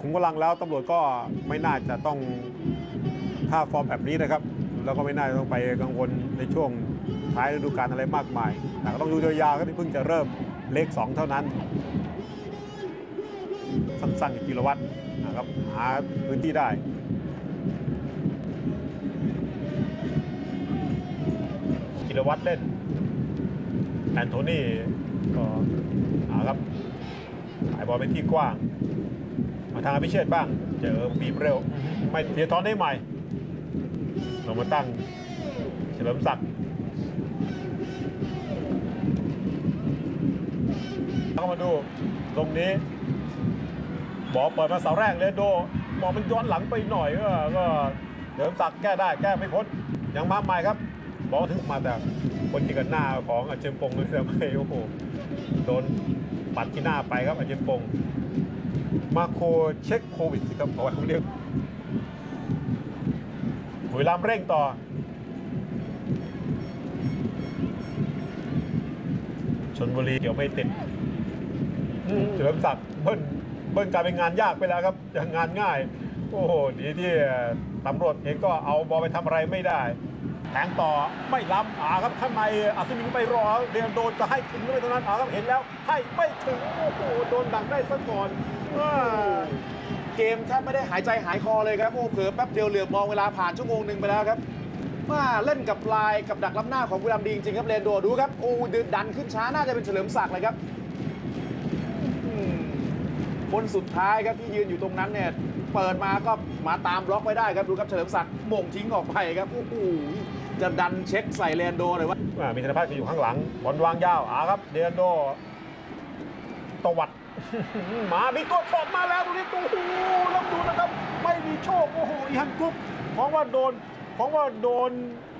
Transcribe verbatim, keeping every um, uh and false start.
คุมกำลังแล้วตำรวจก็ไม่น่าจะต้องท่าฟอร์มแบบนี้นะครับแล้วก็ไม่น่าจะต้องไปกังวลในช่วงท้ายฤดูกาลอะไรมากมายแต่ก็ต้องดูยาวๆครับที่เพิ่งจะเริ่มเลขสองเท่านั้นสั้นๆกิโลวัตต์นะครับหาพื้นที่ได้กิโลวัตต์เล่นแอนโทนีก็เอาครับหายบอลไปที่กว้างมาทางอภิเชษบ้างเจอบีบเร็วไม่เทียทอนได้ใหม่ลงมาตั้งเฉลิมศักดิ์เข้ามาดูตรงนี้บอลเปิดมาเสาแรกเลยโดบอลมันย้อนหลังไปหน่อยก็ก็เฉลิมศักดิ์แก้ได้แก้ไม่พ้นยังมาใหม่ครับบอลถึงมาแต่คนที่กันหน้าของอาเจมปงเลยแต่ไม่โอ้โหโดนปัดที่หน้าไปครับอาเจมปงมาโคเช็คโควิดสิครับขอให้เขาเรียกบุรีรัมย์เร่งต่อชลบุรีเดี๋ยวไม่ติดเฉลิมศักดิ์เบิ้ลเบิ้ลกลายเป็นงานยากไปแล้วครับอย่างงานง่ายโอ้โหดีที่ตำรวจเองก็เอาบอลไปทำอะไรไม่ได้แทงต่อไม่ล้ำอ่าครับข้างในอัศวินไปรอเดียนโดนจะให้ถึงไม่เท่านั้นอ่าครับเห็นแล้วให้ไม่ถึงโอ้โหโดนดังได้ซะก่อนเกมแทบไม่ได้หายใจหายคอเลยครับโอ้เผลอแป๊บเดียวเหลือบมองเวลาผ่านชั่วโมงหนึ่งไปแล้วครับว่าเล่นกับลายกับดักล้ำหน้าของบุรีรัมย์ดีจริงๆครับเรนโดดูครับโอ้ดันขึ้นช้าน่าจะเป็นเฉลิมศักดิ์เลยครับคนสุดท้ายครับที่ยืนอยู่ตรงนั้นเนี่ยเปิดมาก็มาตามบล็อกไว้ได้ครับดูครับเฉลิมศักดิ์โม่งทิ้งออกไปครับโอ้โหจะดันเช็คใส่เรนโดเลยว่ามีธนพัฒน์อยู่ข้างหลังบอลวางยาวอ่าครับเรนโดตวัดมามีตัวสอบมาแล้วตรงนี้โอ้โหแล้วดูนะครับไม่มีโชคโอ้โหอีฮันกุ๊บเพราะว่าโดนเพราะว่าโดน